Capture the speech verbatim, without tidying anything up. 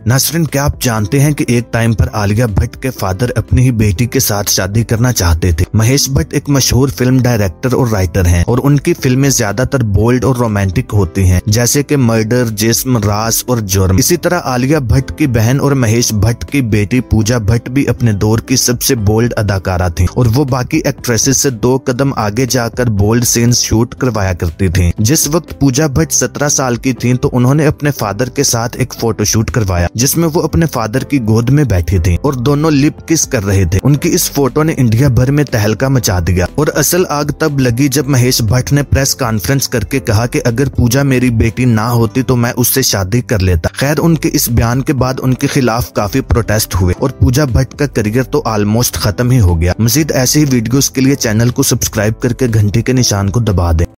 नाज़रीन, क्या आप जानते हैं कि एक टाइम पर आलिया भट्ट के फादर अपनी ही बेटी के साथ शादी करना चाहते थे। महेश भट्ट एक मशहूर फिल्म डायरेक्टर और राइटर हैं और उनकी फिल्में ज्यादातर बोल्ड और रोमांटिक होती हैं, जैसे कि मर्डर, जिस्म, राज और जुर्म। इसी तरह आलिया भट्ट की बहन और महेश भट्ट की बेटी पूजा भट्ट भी अपने दौर की सबसे बोल्ड अदाकारा थी और वो बाकी एक्ट्रेसेस से दो कदम आगे जाकर बोल्ड सीन्स शूट करवाया करती थी। जिस वक्त पूजा भट्ट सत्रह साल की थी तो उन्होंने अपने फादर के साथ एक फोटोशूट करवाया जिसमें वो अपने फादर की गोद में बैठी थी और दोनों लिप किस कर रहे थे। उनकी इस फोटो ने इंडिया भर में तहलका मचा दिया और असल आग तब लगी जब महेश भट्ट ने प्रेस कॉन्फ्रेंस करके कहा कि अगर पूजा मेरी बेटी ना होती तो मैं उससे शादी कर लेता। खैर, उनके इस बयान के बाद उनके खिलाफ काफी प्रोटेस्ट हुए और पूजा भट्ट का करियर तो ऑलमोस्ट खत्म ही हो गया। मजीद ऐसे ही वीडियोस के लिए चैनल को सब्सक्राइब करके घंटी के निशान को दबा दें।